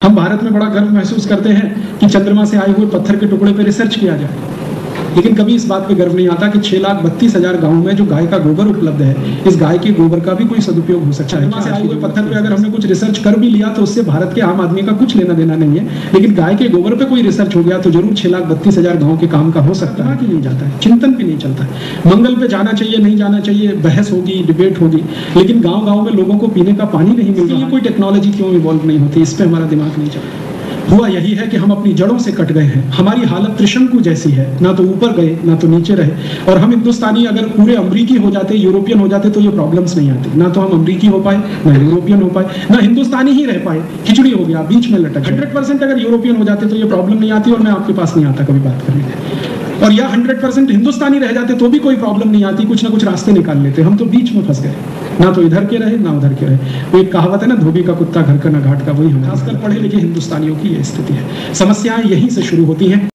हम भारत में बड़ा गर्व महसूस करते हैं कि चंद्रमा से आए हुए पत्थर के टुकड़े पर रिसर्च किया जाए, लेकिन कभी इस बात पे गर्व नहीं आता कि 6,32,000 गांवों में जो गाय का गोबर उपलब्ध है, इस गाय के गोबर का भी कोई सदुपयोग हो सकता है। चंद्रमा से आए हुए पत्थर पे अगर हमने कुछ रिसर्च कर भी लिया तो उससे भारत के आम आदमी का कुछ लेना देना नहीं है, लेकिन गाय के गोबर पे कोई रिसर्च हो गया तो जरूर 6,32,000 गांव के काम का हो सकता है कि नहीं जाता है, चिंतन भी नहीं चलता है। मंगल पे जाना चाहिए नहीं जाना चाहिए, बहस होगी, डिबेट होगी, लेकिन गाँव में लोगों को पीने का पानी नहीं मिल रहा, कोई टेक्नोलॉजी क्यों इवॉल्व नहीं होती, इस पर हमारा दिमाग नहीं चलता। हुआ यही है कि हम अपनी जड़ों से कट गए हैं, हमारी हालत त्रिशंकु जैसी है, ना तो ऊपर गए ना तो नीचे रहे। और हम हिंदुस्तानी अगर पूरे अमरीकी हो जाते, यूरोपियन हो जाते तो ये प्रॉब्लम्स नहीं आती। ना तो हम अमरीकी हो पाए, ना यूरोपियन हो पाए, ना हिंदुस्तानी ही रह पाए, खिचड़ी हो गया, बीच में लटक। 100% अगर यूरोपियन हो जाते तो ये प्रॉब्लम नहीं आती और मैं आपके पास नहीं आता कभी बात करने। और या 100% हिंदुस्तानी रह जाते तो भी कोई प्रॉब्लम नहीं आती, कुछ ना कुछ रास्ते निकाल लेते। हम तो बीच में फंस गए, ना तो इधर के रहे ना उधर के रहे। वो एक कहावत है ना, धोबी का कुत्ता घर का ना घाट का, वही हम खासकर पढ़े लिखे हिंदुस्तानियों की ये स्थिति है। समस्याएं यहीं से शुरू होती हैं।